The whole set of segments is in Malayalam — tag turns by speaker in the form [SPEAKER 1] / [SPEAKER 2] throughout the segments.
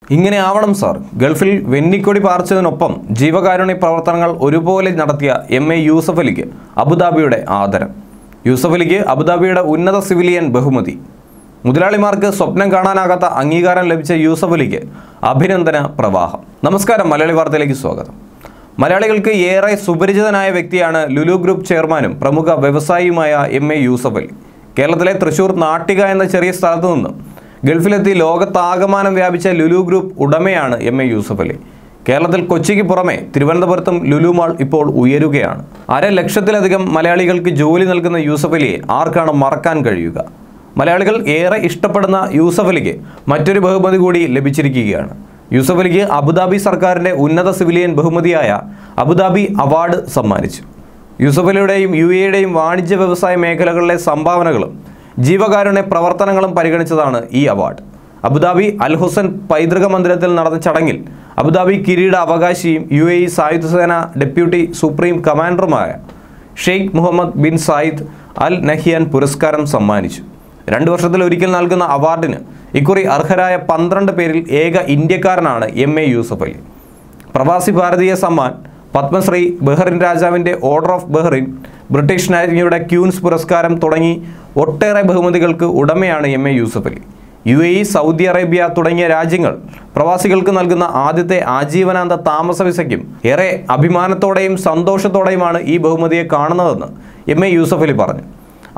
[SPEAKER 1] ഇങ്ങനെ ആവണം സാർ. ഗൾഫിൽ വെന്നിക്കൊടി പാർച്ചതിനൊപ്പം ജീവകാരുണ്യ പ്രവർത്തനങ്ങൾ ഒരുപോലെ നടത്തിയ MA യൂസഫ് അലിക്ക് അബുദാബിയുടെ ആദരം. യൂസഫ് അലിക്ക് അബുദാബിയുടെ ഉന്നത സിവിലിയൻ ബഹുമതി. മുതലാളിമാർക്ക് സ്വപ്നം കാണാനാകാത്ത അംഗീകാരം ലഭിച്ച യൂസഫ് അലിക്ക് അഭിനന്ദന പ്രവാഹം. നമസ്കാരം, മലയാളി വാർത്തയിലേക്ക് സ്വാഗതം. മലയാളികൾക്ക് ഏറെ സുപരിചിതനായ വ്യക്തിയാണ് ലുലു ഗ്രൂപ്പ് ചെയർമാനും പ്രമുഖ വ്യവസായിയുമായ MA യൂസഫ് അലി. കേരളത്തിലെ തൃശൂർ നാട്ടിക എന്ന ചെറിയ സ്ഥലത്തു നിന്നും ഗൾഫിലെത്തി ലോകത്താകമാനം വ്യാപിച്ച ലുലു ഗ്രൂപ്പ് ഉടമയാണ് MA യൂസഫ് അലി. കേരളത്തിൽ കൊച്ചിക്ക് പുറമെ തിരുവനന്തപുരത്തും ലുലു മാൾ ഇപ്പോൾ ഉയരുകയാണ്. 1.5 ലക്ഷത്തിലധികം മലയാളികൾക്ക് ജോലി നൽകുന്ന യൂസഫ് അലിയെ ആർക്കാണ് മറക്കാൻ കഴിയുക? മലയാളികൾ ഏറെ ഇഷ്ടപ്പെടുന്ന യൂസഫ് അലിക്ക് മറ്റൊരു ബഹുമതി കൂടി ലഭിച്ചിരിക്കുകയാണ്. യൂസഫ് അലിക്ക് അബുദാബി സർക്കാരിൻ്റെ ഉന്നത സിവിലിയൻ ബഹുമതിയായ അബുദാബി അവാർഡ് സമ്മാനിച്ചു. യൂസഫ് അലിയുടെയും UAEയുടെയും വാണിജ്യ വ്യവസായ മേഖലകളിലെ സംഭാവനകളും ജീവകാരുണ്യ പ്രവർത്തനങ്ങളും പരിഗണിച്ചതാണ് ഈ അവാർഡ്. അബുദാബി അൽ ഹുസൻ പൈതൃക മന്ദിരത്തിൽ നടന്ന ചടങ്ങിൽ അബുദാബി കിരീട അവകാശിയും UAE സായുധസേന ഡെപ്യൂട്ടി സുപ്രീം കമാൻഡറുമായ Sheikh Mohammed bin Zayed Al Nahyan പുരസ്കാരം സമ്മാനിച്ചു. 2 വർഷത്തിലൊരിക്കൽ നൽകുന്ന അവാർഡിന് ഇക്കുറി അർഹരായ 12 പേരിൽ ഏക ഇന്ത്യക്കാരനാണ് MA യൂസഫ് അലി. പ്രവാസി ഭാരതീയ സമ്മാൻ, പത്മശ്രീ, ബഹ്റിൻ രാജാവിൻ്റെ ഓർഡർ ഓഫ് ബഹ്റിൻ, ബ്രിട്ടീഷ് നാവികയുടെ ക്യൂൻസ് പുരസ്കാരം തുടങ്ങി ഒട്ടേറെ ബഹുമതികൾക്ക് ഉടമയാണ് MA Yusuf Ali. UAE, Saudi Arabia തുടങ്ങിയ രാജ്യങ്ങൾ പ്രവാസികൾക്ക് നൽകുന്ന ആദ്യത്തെ ആജീവനാന്ത താമസ വിസയ്ക്കും ഏറെ അഭിമാനത്തോടെയും സന്തോഷത്തോടെയുമാണ് ഈ ബഹുമതിയെ കാണുന്നതെന്ന് MA യൂസഫ് അലി പറഞ്ഞു.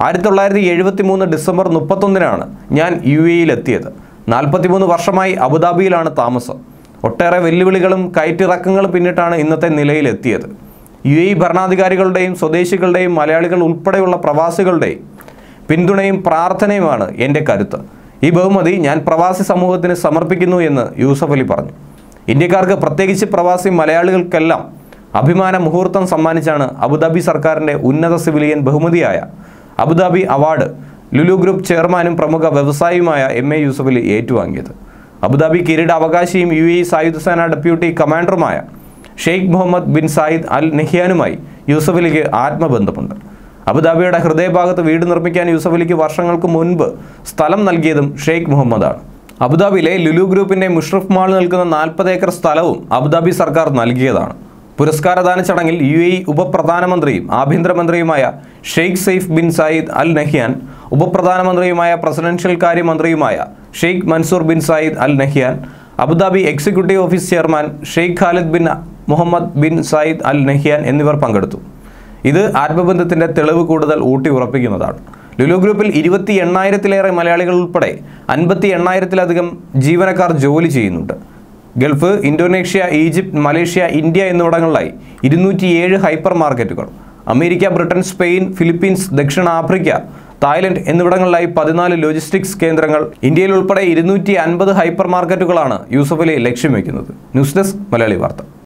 [SPEAKER 1] 1973 ഡിസംബർ 31 ഞാൻ UAEയിലെത്തിയത്. 43 വർഷമായി അബുദാബിയിലാണ് താമസം. ഒട്ടേറെ വെല്ലുവിളികളും കയറ്റിറക്കങ്ങളും പിന്നിട്ടാണ് ഇന്നത്തെ നിലയിലെത്തിയത്. UAE ഭരണാധികാരികളുടെയും സ്വദേശികളുടെയും മലയാളികൾ ഉൾപ്പെടെയുള്ള പ്രവാസികളുടെയും പിന്തുണയും പ്രാർത്ഥനയുമാണ് എൻ്റെ കരുത്ത്. ഈ ബഹുമതി ഞാൻ പ്രവാസി സമൂഹത്തിന് സമർപ്പിക്കുന്നു എന്ന് യൂസഫ് അലി പറഞ്ഞു. ഇന്ത്യക്കാർക്ക്, പ്രത്യേകിച്ച് പ്രവാസി മലയാളികൾക്കെല്ലാം അഭിമാന മുഹൂർത്തം സമ്മാനിച്ചാണ് അബുദാബി സർക്കാരിൻ്റെ ഉന്നത സിവിലിയൻ ബഹുമതിയായ അബുദാബി അവാർഡ് ലുലു ഗ്രൂപ്പ് ചെയർമാനും പ്രമുഖ വ്യവസായിയുമായ MA യൂസഫ് അലി ഏറ്റുവാങ്ങിയത്. അബുദാബി കിരീട അവകാശിയും UAE സായുധസേന ഡെപ്യൂട്ടി കമാൻഡറുമായ Sheikh Mohammed bin Zayed Al നഹിയാനുമായി യൂസഫ് അലിക്ക് ആത്മബന്ധമുണ്ട്. അബുദാബിയുടെ ഹൃദയഭാഗത്ത് വീട് നിർമ്മിക്കാൻ യൂസഫ് അലിക്ക് വർഷങ്ങൾക്ക് മുൻപ് സ്ഥലം നൽകിയതും ഷെയ്ഖ് മുഹമ്മദാണ്. അബുദാബിയിലെ ലുലു ഗ്രൂപ്പിൻ്റെ മുഷ്റഫ് മാൾ നിൽക്കുന്ന 40 ഏക്കർ സ്ഥലവും അബുദാബി സർക്കാർ നൽകിയതാണ്. പുരസ്കാരദാന ചടങ്ങിൽ UAE ഉപപ്രധാനമന്ത്രിയും ആഭ്യന്തരമന്ത്രിയുമായ Sheikh Saif bin Zayed Al Nahyan, ഉപപ്രധാനമന്ത്രിയുമായ പ്രസിഡൻഷ്യൽ കാര്യമന്ത്രിയുമായ Sheikh Mansour bin Zayed Al Nahyan, Abu Dhabi executive office chairman Sheikh Khalid bin Mohammed bin Zayed Al Nahyan എന്നിവർ പങ്കെടുത്തു. ഇത് ആത്മബന്ധത്തിൻ്റെ തെളിവ് കൂടുതൽ ഊട്ടി ഉറപ്പിക്കുന്നതാണ്. ലുലു ഗ്രൂപ്പിൽ 28,000-ലേറെ മലയാളികൾ ഉൾപ്പെടെ 58,000-ലധികം ജീവനക്കാർ ജോലി ചെയ്യുന്നുണ്ട്. Gulf, Indonesia, Egypt, Malaysia, India എന്നിവിടങ്ങളിലായി 207 ഹൈപ്പർ മാർക്കറ്റുകൾ, അമേരിക്ക, ബ്രിട്ടൻ, സ്പെയിൻ, ഫിലിപ്പീൻസ്, ദക്ഷിണാഫ്രിക്ക, തായ്ലൻഡ് എന്നിവിടങ്ങളിലായി 14 ലോജിസ്റ്റിക്സ് കേന്ദ്രങ്ങൾ, ഇന്ത്യയിൽ ഉൾപ്പെടെ 250 ഹൈപ്പർ മാർക്കറ്റുകളാണ് യൂസഫ് അലി ലക്ഷ്യം വയ്ക്കുന്നത്. ന്യൂസ് ഡെസ്ക്, മലയാളി വാർത്ത.